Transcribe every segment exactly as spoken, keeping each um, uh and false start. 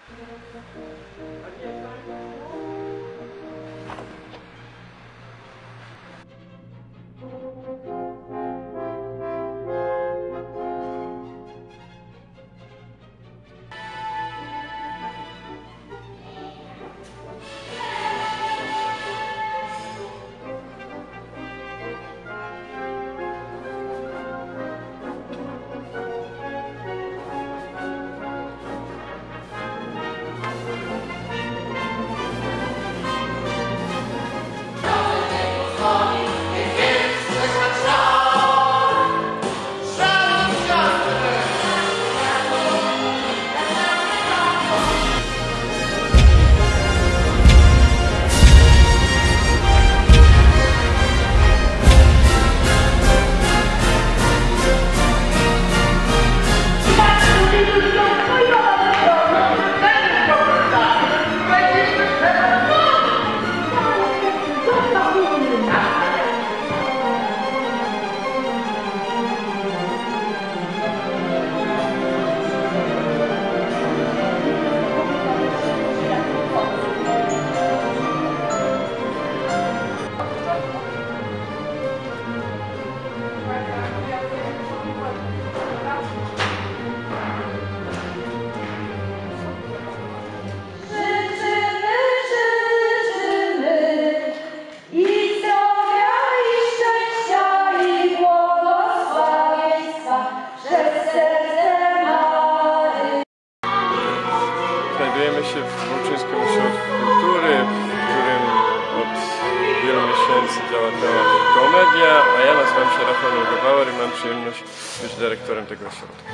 Znajdujemy się w Wolczyńskim Ośrodku Kultury, w którym od wielu miesięcy działa teatr Komedia, a ja nazywam się Rafał Neugebauer i mam przyjemność być dyrektorem tego ośrodka.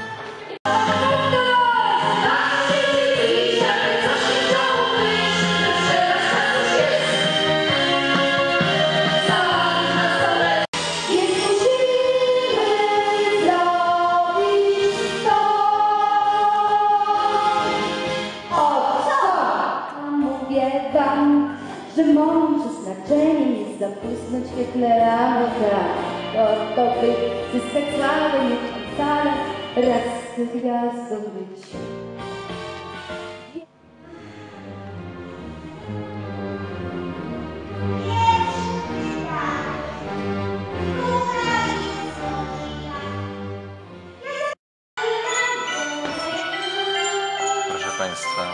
Że moim przeznaczeniem jest zabłysnąć w świetle rano, tak, to by zyskać sławę, nie wcale raz z gwiazdą być. Proszę Państwa,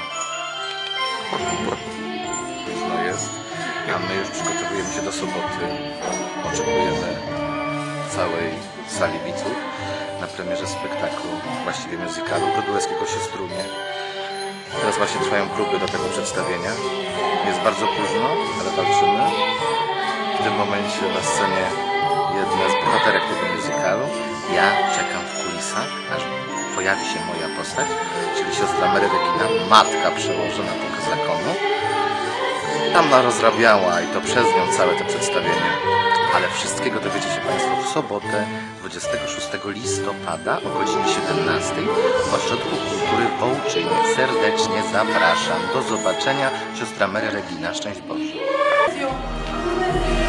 późno jest, a my już przygotowujemy się do soboty. Oczekujemy całej sali widzów na premierze spektaklu, właściwie musicalu Godulewskiego Siestrunie. Teraz właśnie trwają próby do tego przedstawienia. Jest bardzo późno, ale walczymy. W tym momencie na scenie jedna z bohaterek tego musicalu. Ja czekam w kulisach, aż pojawi się moja postać, czyli siostra Mary Regina, matka przełożona tego zakonu. Tam narozrabiała i to przez nią całe to przedstawienie. Ale wszystkiego dowiecie się Państwo w sobotę, dwudziestego szóstego listopada o godzinie siedemnastej w Ośrodku Kultury w Wołczynie. Serdecznie zapraszam. Do zobaczenia. Siostra Mary Regina. Szczęść Boże.